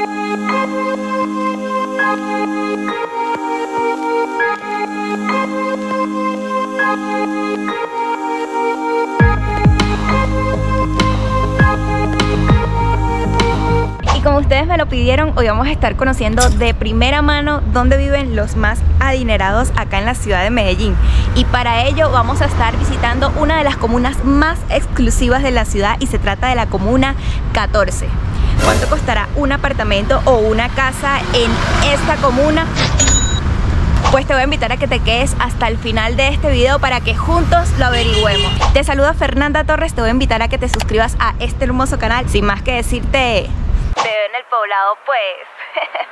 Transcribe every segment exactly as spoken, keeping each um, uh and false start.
Como ustedes me lo pidieron, hoy vamos a estar conociendo de primera mano dónde viven los más adinerados acá en la ciudad de Medellín. Y para ello vamos a estar visitando una de las comunas más exclusivas de la ciudad y se trata de la comuna catorce. ¿Cuánto costará un apartamento o una casa en esta comuna? Pues te voy a invitar a que te quedes hasta el final de este video para que juntos lo averigüemos. Te saluda Fernanda Torres, te voy a invitar a que te suscribas a este hermoso canal. Sin más que decirte... Te veo en el poblado, pues.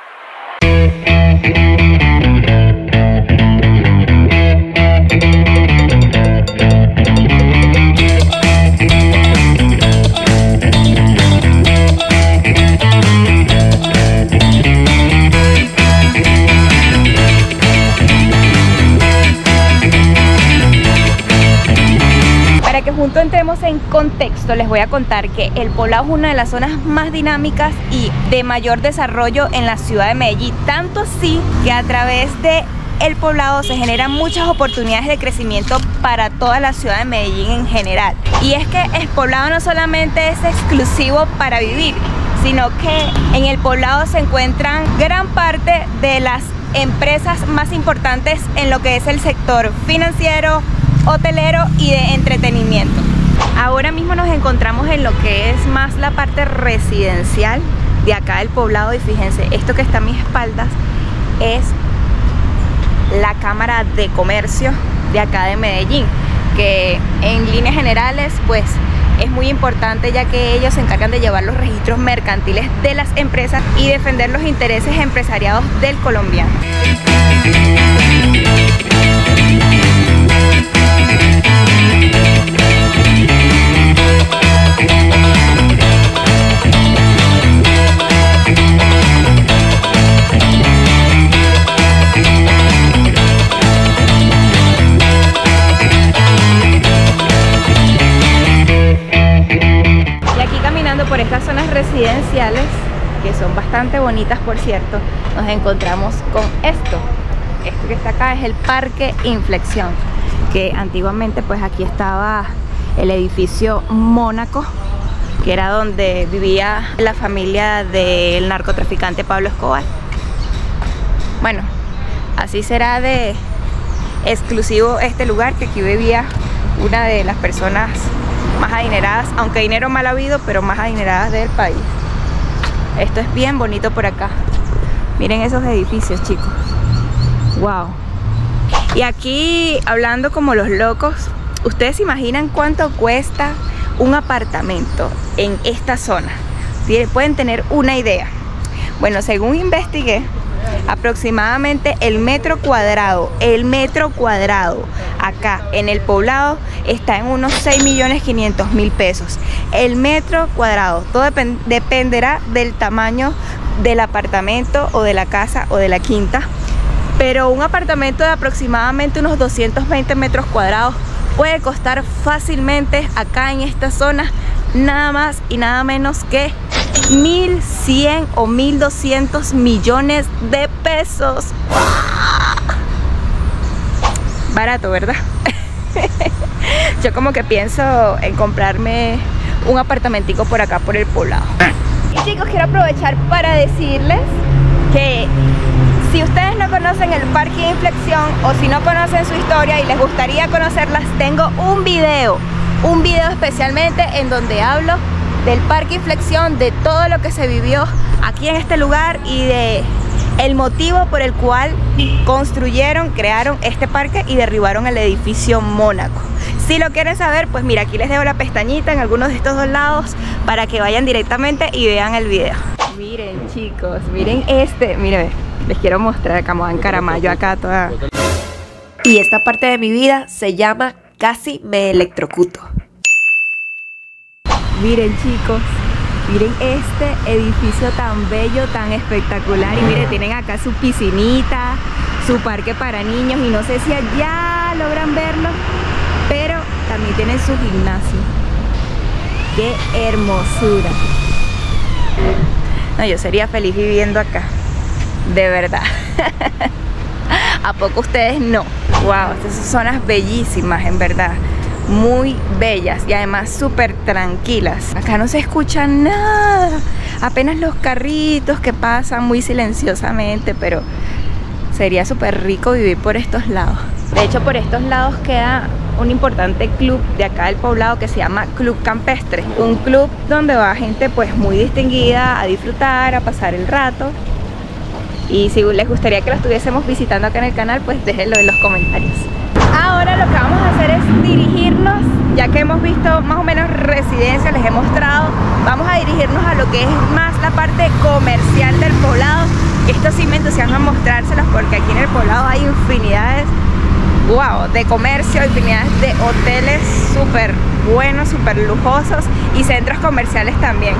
Para que juntos entremos en contexto, les voy a contar que el poblado es una de las zonas más dinámicas y de mayor desarrollo en la ciudad de Medellín, tanto así que a través de el poblado se generan muchas oportunidades de crecimiento para toda la ciudad de Medellín en general. Y es que el poblado no solamente es exclusivo para vivir, sino que en el poblado se encuentran gran parte de las empresas más importantes en lo que es el sector financiero, hotelero y de entretenimiento. Ahora mismo nos encontramos en lo que es más la parte residencial de acá del poblado y fíjense, esto que está a mis espaldas es la Cámara de Comercio de acá de Medellín, que en líneas generales pues es muy importante ya que ellos se encargan de llevar los registros mercantiles de las empresas y defender los intereses empresariados del colombiano. Por estas zonas residenciales, que son bastante bonitas por cierto, nos encontramos con esto. Esto que está acá es el Parque Inflexión, que antiguamente pues aquí estaba el edificio Mónaco, que era donde vivía la familia del narcotraficante Pablo Escobar. Bueno, así será de exclusivo este lugar, que aquí vivía una de las personas más adineradas, aunque dinero mal habido, pero más adineradas del país. Esto es bien bonito por acá. Miren esos edificios, chicos. Wow. Y aquí, hablando como los locos, ¿ustedes se imaginan cuánto cuesta un apartamento en esta zona? Pueden tener una idea. Bueno, según investigué, aproximadamente el metro cuadrado, el metro cuadrado acá en el poblado está en unos seis millones quinientos mil pesos. El metro cuadrado, todo depend dependerá del tamaño del apartamento o de la casa o de la quinta, pero un apartamento de aproximadamente unos doscientos veinte metros cuadrados puede costar fácilmente acá en esta zona nada más y nada menos que mil cien o mil doscientos millones de pesos. Barato, ¿verdad? Yo como que pienso en comprarme un apartamentico por acá, por el poblado. Y chicos, quiero aprovechar para decirles que si ustedes no conocen el Parque Inflexión o si no conocen su historia y les gustaría conocerlas, tengo un video, un video especialmente en donde hablo del Parque Inflexión, de todo lo que se vivió aquí en este lugar y de el motivo por el cual construyeron, crearon este parque y derribaron el edificio Mónaco. Si lo quieren saber, pues mira, aquí les dejo la pestañita en algunos de estos dos lados para que vayan directamente y vean el video. Miren chicos, miren este, miren, les quiero mostrar acá, me voy a encaramar yo acá toda. Y esta parte de mi vida se llama Casi me electrocuto. Miren chicos, miren este edificio tan bello, tan espectacular. Y miren, tienen acá su piscinita, su parque para niños. Y no sé si allá logran verlo, pero también tienen su gimnasio. ¡Qué hermosura! No, yo sería feliz viviendo acá, de verdad. ¿A poco ustedes no? Wow, estas son zonas bellísimas, en verdad. Muy bellas y además súper tranquilas. Acá no se escucha nada, apenas los carritos que pasan muy silenciosamente, pero sería súper rico vivir por estos lados. De hecho, por estos lados queda un importante club de acá del poblado que se llama Club Campestre. Un club donde va gente pues muy distinguida a disfrutar, a pasar el rato. Y si les gustaría que lo estuviésemos visitando acá en el canal, pues déjenlo en los comentarios. Ahora lo que vamos a hacer es dirigirnos, ya que hemos visto más o menos residencias, les he mostrado, vamos a dirigirnos a lo que es más la parte comercial del poblado. Esto sí me entusiasma mostrárselos porque aquí en el poblado hay infinidades, wow, de comercio, infinidades de hoteles súper buenos, súper lujosos y centros comerciales también.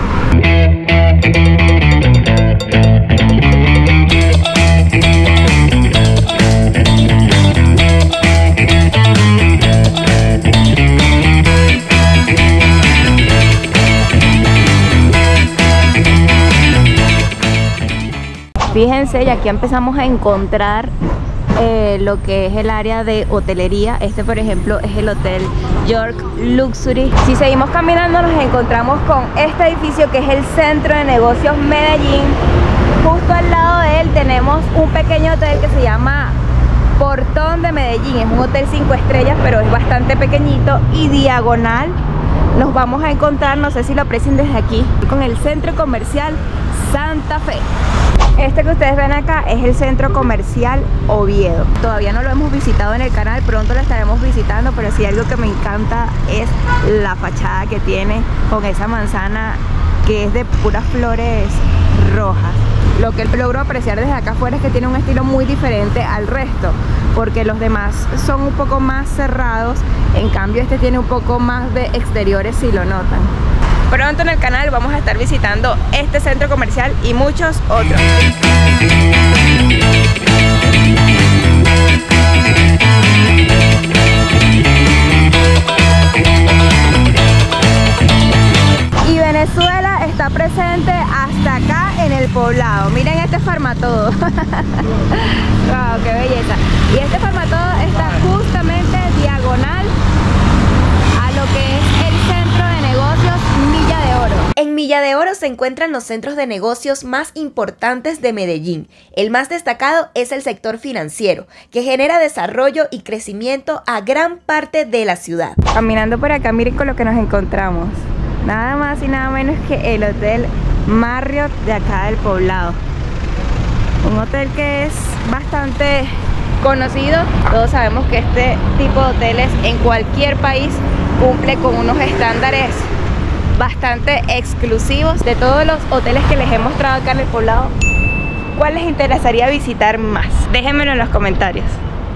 Fíjense, y aquí empezamos a encontrar eh, lo que es el área de hotelería. Este, por ejemplo, es el Hotel York Luxury. Si seguimos caminando nos encontramos con este edificio que es el Centro de Negocios Medellín. Justo al lado de él tenemos un pequeño hotel que se llama Portón de Medellín. Es un hotel cinco estrellas, pero es bastante pequeñito. Y diagonal nos vamos a encontrar, no sé si lo aprecian desde aquí, con el Centro Comercial Santa Fe. Este que ustedes ven acá es el Centro Comercial Oviedo. Todavía no lo hemos visitado en el canal, pronto lo estaremos visitando, pero sí algo que me encanta es la fachada que tiene con esa manzana que es de puras flores rojas. Lo que logro apreciar desde acá afuera es que tiene un estilo muy diferente al resto, porque los demás son un poco más cerrados, en cambio este tiene un poco más de exteriores, si lo notan. Pronto en el canal vamos a estar visitando este centro comercial y muchos otros. Y Venezuela está presente hasta acá en el poblado. Miren este Farmatodo. Wow, qué belleza. Y este Farmatodo está justamente diagonal a lo que es el centro de negocios Milla de Oro. En Milla de Oro se encuentran los centros de negocios más importantes de Medellín. El más destacado es el sector financiero, que genera desarrollo y crecimiento a gran parte de la ciudad. Caminando por acá, miren con lo que nos encontramos. Nada más y nada menos que el Hotel Marriott de acá del poblado. Un hotel que es bastante conocido. Todos sabemos que este tipo de hoteles en cualquier país cumple con unos estándares bastante exclusivos. De todos los hoteles que les he mostrado acá en el poblado, ¿cuál les interesaría visitar más? Déjenmelo en los comentarios.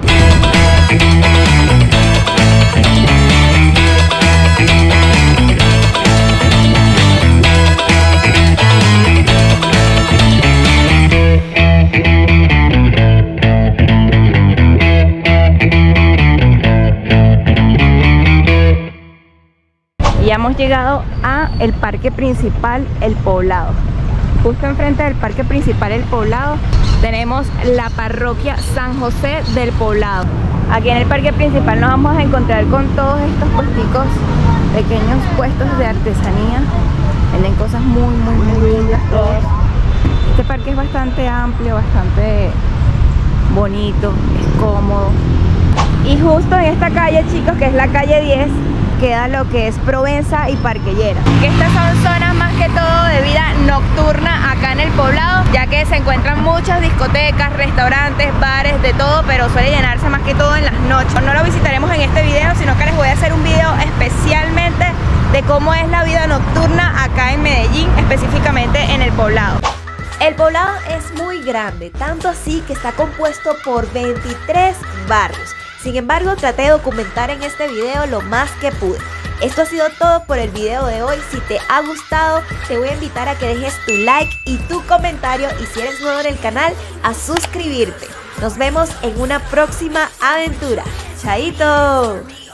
Ya hemos llegado a el parque principal El Poblado. Justo enfrente del parque principal El Poblado tenemos la parroquia San José del Poblado. Aquí en el parque principal nos vamos a encontrar con todos estos puesticos, pequeños puestos de artesanía. Venden cosas muy muy muy lindas todos. Este parque es bastante amplio, bastante bonito, es cómodo. Y justo en esta calle, chicos, que es la calle diez, queda lo que es Provenza y Parquellera. Estas son zonas más que todo de vida nocturna acá en el poblado, ya que se encuentran muchas discotecas, restaurantes, bares, de todo, pero suele llenarse más que todo en las noches. No lo visitaremos en este video, sino que les voy a hacer un video especialmente de cómo es la vida nocturna acá en Medellín, específicamente en el poblado. El poblado es muy grande, tanto así que está compuesto por veintitrés barrios. Sin embargo, traté de documentar en este video lo más que pude. Esto ha sido todo por el video de hoy. Si te ha gustado, te voy a invitar a que dejes tu like y tu comentario, y si eres nuevo en el canal, a suscribirte. Nos vemos en una próxima aventura. ¡Chaito!